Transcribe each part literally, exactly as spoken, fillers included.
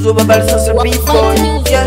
Yuzo baba sasa before yeah.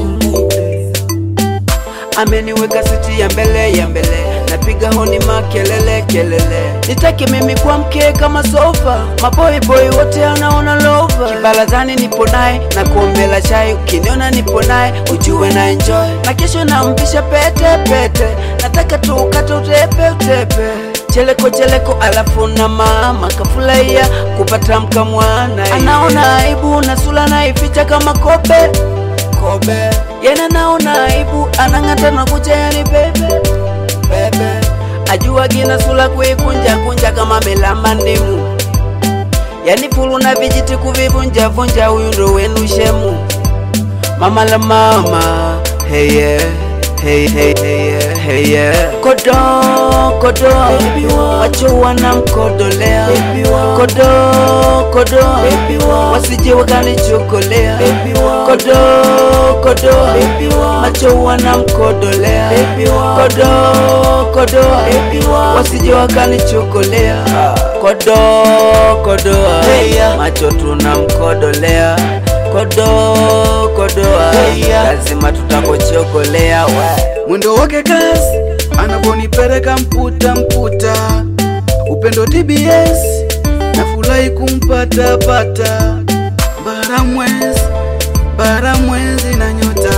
Ameniweka siti ya mbele ya mbele, napiga honi makelele kelele. Nitake mimi kwa mke kama sofa, maboy boy wote anaona lova. Kibarazani nipo naye na kuombela chai, ukiniona nipo naye ujue na enjoy. Na kesho nampisha pete pete, nataka tu ukate utepe utepe. Cheleko cheleko alafu na mama kafurahia kupata mkamwana. Anaona aibu na sura naificha kama kobe kobe. Yena naona aibu anangata na kucha yani bebe bebe. Ajua gina sura kuikunja kunja kama melamba ndimu. Yani fulu na vijiti kuvivunja vunja, huyu ndo wenu shemu. Mama la mama hey yeah. Hey hey hey yeah, hey yeah. Kodo kodo wacho wana mkodolea. Kodo kodo wasije wakanichokolea. Kodo kodo wacho wana mkodolea. Kodo kodo wasije wakanichokolea. Kodo kodo macho tunamkodolea. Kodo kodoa lazima tutakochokolea. Mwendo wake kasi anavonipeleka mputa mputa. Upendo T B S nafurahi kumpata pata. Bara mwezi bara mwezi na nyota,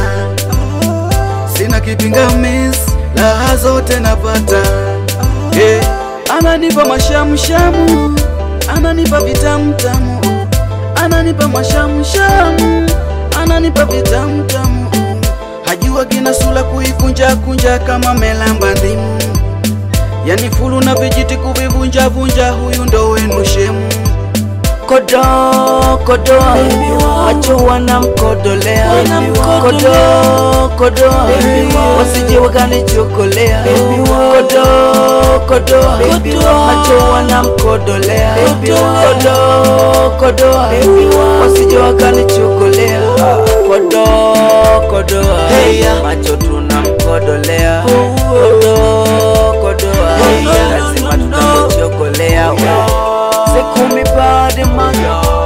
sina kipingamizi, raha zote napata. Yeah. Ananipa mashamu shamu, ananipa vitamu tamu, ananipa mashamu shamu, ananipa vitamu tamu. Hajua gina sura kuikunja kunja kama melamba ndimu. Yani fulu na vijiti kuvivunja vunja, huyu ndo wenu shemu. Kodo kodo wacho wana mkodolea. Kodo kodo wasije wakanichokolea. Kodo kodo wacho wana mkodolea. Kodo kodo wasije wakanichokolea. Kodo kodo macho tunamkodolea. Kodo kodo lazima tutakochokolea. Sekumi bade man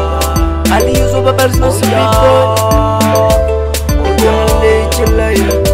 Ali Yuzo baba sasa before. Ikona leche layo